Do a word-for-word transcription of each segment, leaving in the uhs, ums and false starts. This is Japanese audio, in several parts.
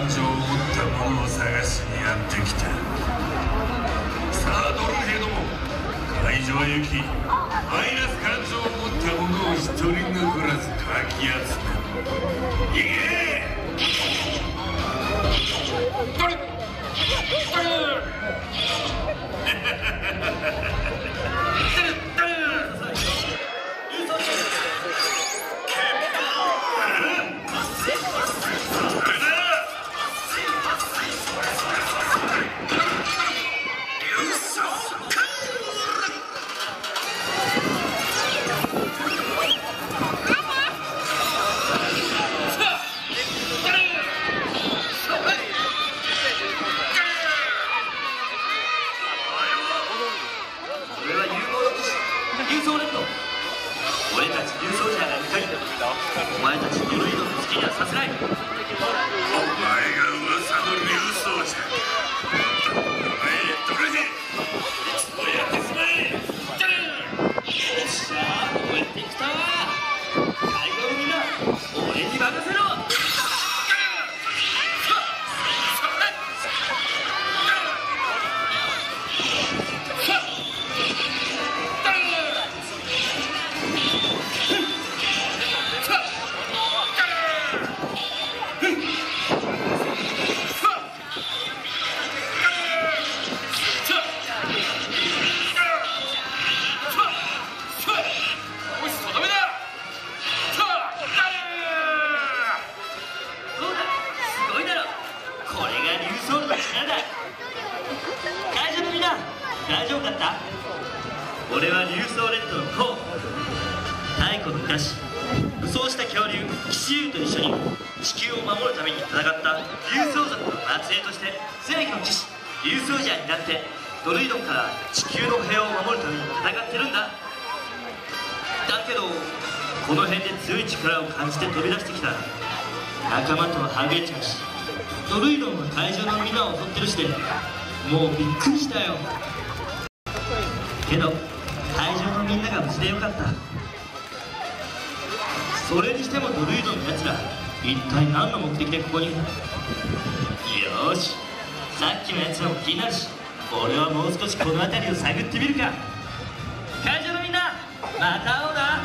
情を持った者を探しにやってきた。さあドルヘども、会場へ行きマイナス感情を持った者を一人残らずかき集め、行けドルドルお前たちユルイドの好きにはさせない。お前が噂の竜奏者。お前どれで一度やってしまえ。よっしゃー、こうやってきたわ。会場のみんな俺に任せろ。大丈夫だった？俺は竜奏レッドのコウ。太古の昔、武装した恐竜騎士竜と一緒に地球を守るために戦った竜奏族の末裔として正義の騎士竜奏者になってドルイドンから地球の平和を守るために戦ってるんだ。だけどこの辺で強い力を感じて飛び出してきた仲間とははぐれちゃうし、ドルイドンは会場のみんなを襲ってるしで、もうびっくりしたよ。けど会場のみんなが無事でよかった。それにしてもドルイドのやつら一体何の目的でここに？よーし、さっきのやつらも気になるし、俺はもう少しこの辺りを探ってみるか。会場のみんな、また会おうな。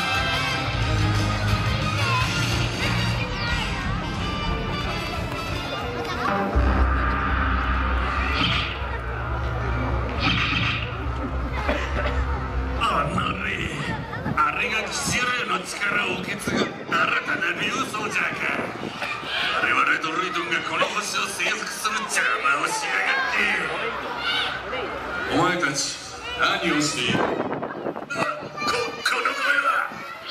あれが騎士竜の力を受け継ぐ新たな竜奏者か。我々ドルイドンがこの星を征服する邪魔をしやがって。お前たち何をしている？あ、こ、この声は。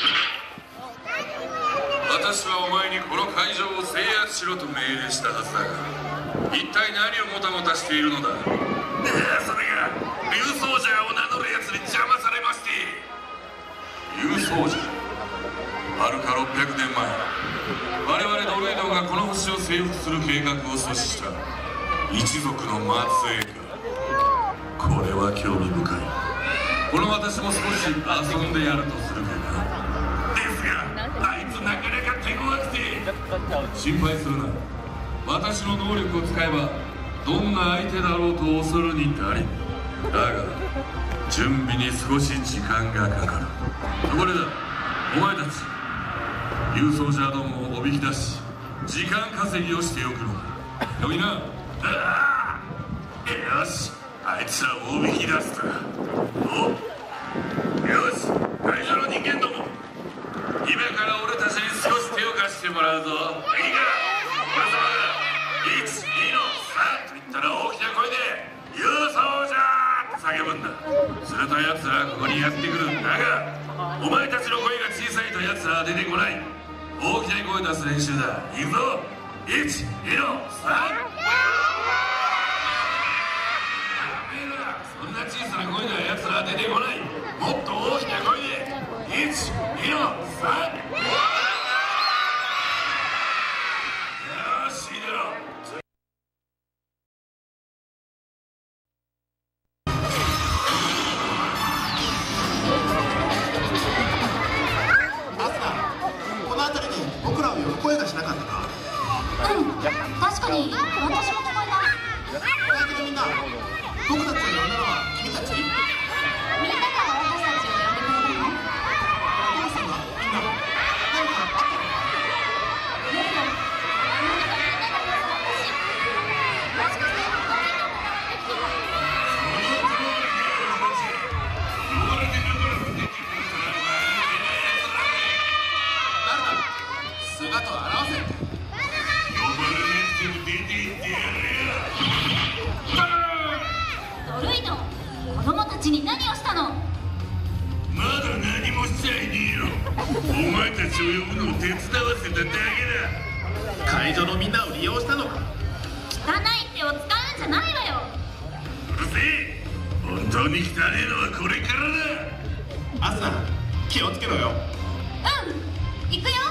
私はお前にこの会場を制圧しろと命令したはずだが、一体何をもたもたしているのだ？それが竜奏者を名乗るやつに邪魔されまして。竜奏者、はるかろっぴゃくねんまえ、我々ドルイドンがこの星を征服する計画を阻止した一族の末裔か。これは興味深い。この私も少し遊んでやるとするかな。ですがあいつなかなか手強くて。心配するな。私の能力を使えばどんな相手だろうと恐るに足りん。だが準備に少し時間がかかる。ところでだ、お前たち竜奏者どもをおびき出し時間稼ぎをしておくのだ。よいな。ああ、よし、あいつらをおびき出すと。お、よし、会場の人間ども、今から俺たちに少し手を貸してもらうぞ。いいか、皆様がいち、にのさんと言ったら大きな声で竜奏者叫ぶんだ。すると奴らはここにやってくるんだが、お前たちの声が小さいと奴らは出てこない。大きな声出す練習だ。いくぞ。いち、にのさん。やめろ。そんな小さな声では奴らは出てこない。もっと大きな声でいち、にのさん。よし、いいだろう。 声がしなかったか？ 確かに私も聞こえた。 相手のみんな、僕たちを呼んだのは君たち？ みんなが私たちを呼んでくれたの？ お父さんがみんな何かあったの？ でもなんかみんなが噂だったし、もしかして悪いとこができてた？ 誰だ？姿を現せ。 ドルイド、子供たちに何をしたの？ まだ何もしちゃいねえよ。お前たちを呼ぶのを手伝わせただけだ。 会場のみんなを利用したのか？ 汚い手を使うんじゃないわよ。 うるせえ。本当に汚えのはこれからだ。 アスナ、気をつけろよ。 うん、行くよ。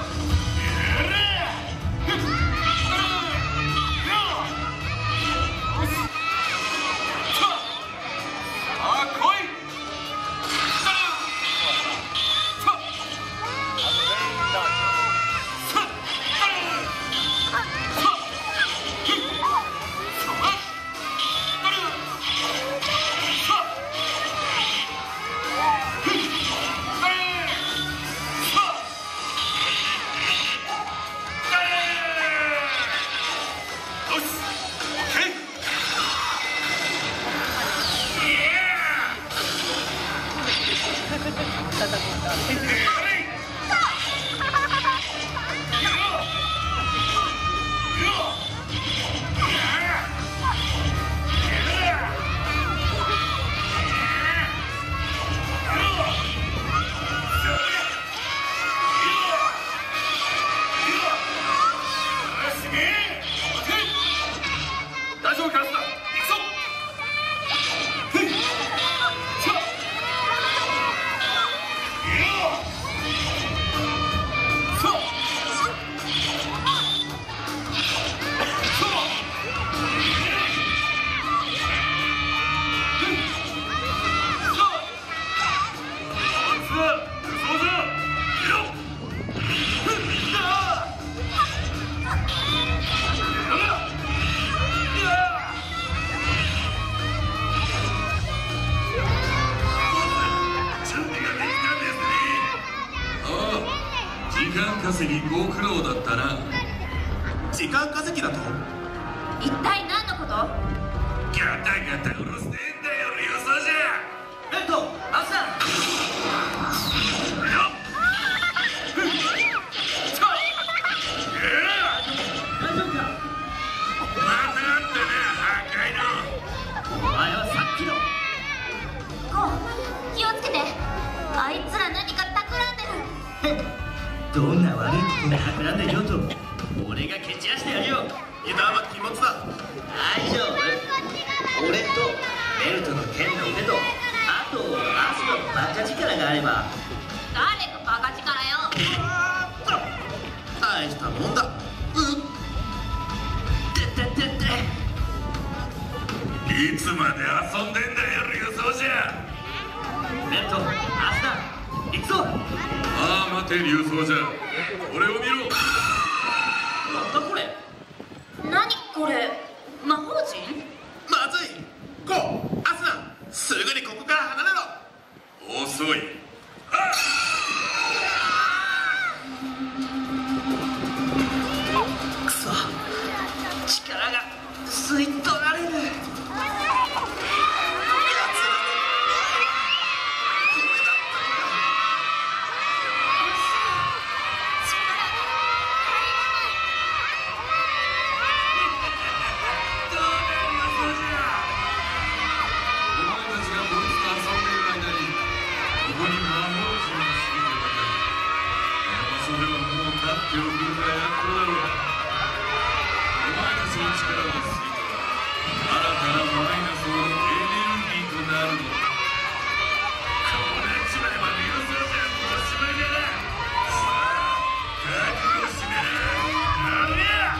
時間稼ぎご苦労だったな。 時間稼ぎだと？ 一体何のこと？ ガタガタうるせえんだよ、リュウソウじゃ。 レッド、アスナ。 よっ大丈夫か？ またあったな、破壊の。 お前はさっきの。 ゴー、気をつけて。あいつら何か企んでる。 どんな悪いことが企んでいようと俺が蹴散らしてやるよ。 油断は禁物だ。 大丈夫。俺とベルトの剣の腕とあとアスのバカ力があれば。 誰がバカ力よ。 大したもんだ。うてってってって。 いつまで遊んでんだよ、リュウソウじゃ。 ベルト、アスだ。行くぞ。 ああ、待て、リュウソウじゃ。俺を見ろ。 なんだこれ。 何これ、魔法陣？ まずい。ゴー、アスナ、すぐにここから離れろ。 遅い。あくそ、力が吸い取られる。 手を振るがやっとだろう。お前たちの力を吸い取ら新たなマイナスのエネルギーとなるのだ。こうなっちまえばリュウソウじゃもうおしまいだな。さあ覚悟しな。あれや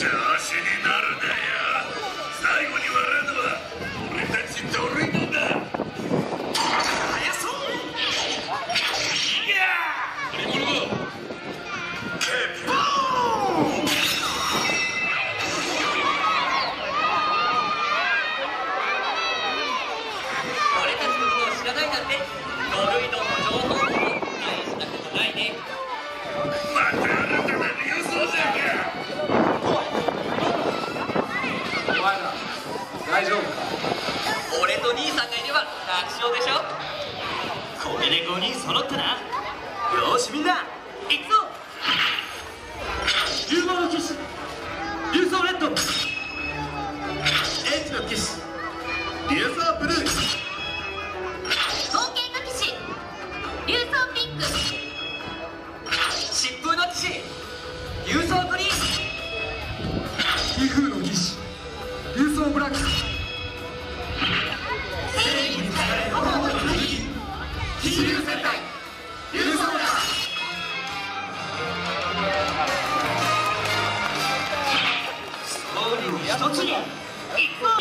調子になるなよ。最後に笑うのは俺たちドルイドだ。速そう。いやーリモルゴケポーン。 俺たちのことを知らないなんてドルイドの情報も大したことないね。 また新たな竜奏者か。 お前ら大丈夫か？ 俺と兄さんがいれば楽勝でしょ。これでごにん揃ったな。よーしみんな行くぞ。融合の騎士竜奏レッド、 英知の騎士竜奏ブルー、 冒険の騎士竜奏ピンク、 疾風の騎士竜奏グリーン、 威風の騎士竜奏ブラック、 正義に使え炎の剣騎士竜戦隊竜奏だ。 勝利を一つに行こう。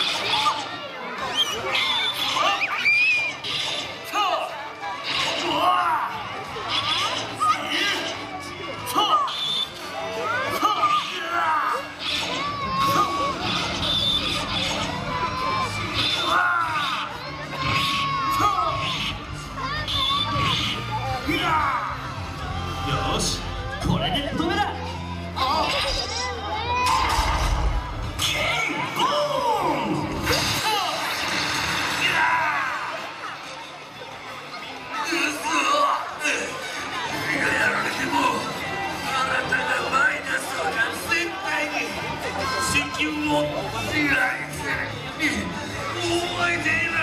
うわよし、これで止めだ。 あケイボーン。 地球を支配する覚えている。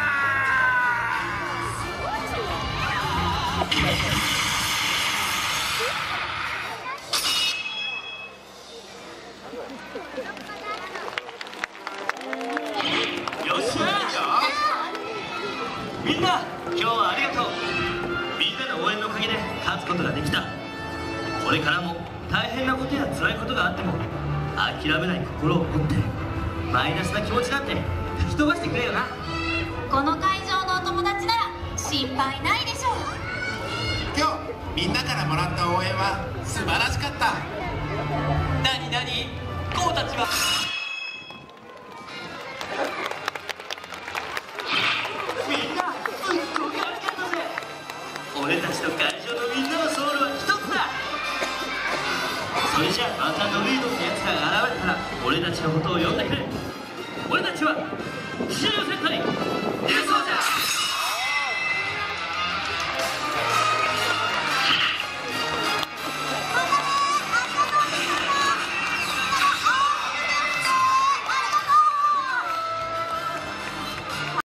よっしゃー。みんな今日はありがとう。みんなの応援のおかげで勝つことができた。これからも大変なことや辛いことがあっても諦めない心を持ってマイナスな気持ちなんて吹き飛ばしてくれよな。 この会場のお友達なら心配ないでしょう。 今日みんなからもらった応援は素晴らしかった。 なになに、ゴーたちはみんなすっごく悪かったぜ。俺たちと会場のみんなのソウルは一つだ。それじゃあまたドルイドってやつらが現れたら俺たちのことを呼んでくれ。俺たちは